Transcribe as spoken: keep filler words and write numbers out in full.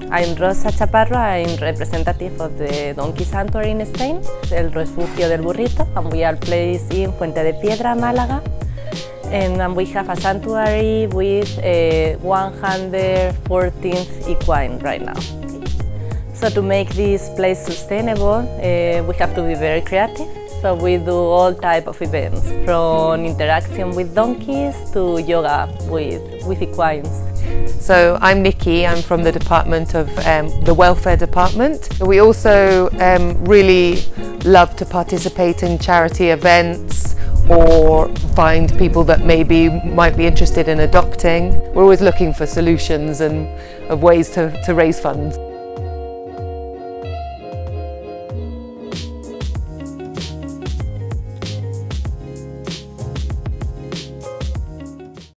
I'm Rosa Chaparro, I'm representative of the Donkey Sanctuary in Spain, El Refugio del Burrito, and we are placed in Fuente de Piedra, Málaga. And, and we have a sanctuary with uh, one hundred fourteen equine right now. So to make this place sustainable, uh, we have to be very creative. So we do all type of events, from interaction with donkeys to yoga with, with equines. So I'm Nikki, I'm from the department of um, the welfare department. We also um, really love to participate in charity events or find people that maybe might be interested in adopting. We're always looking for solutions and of ways to, to raise funds.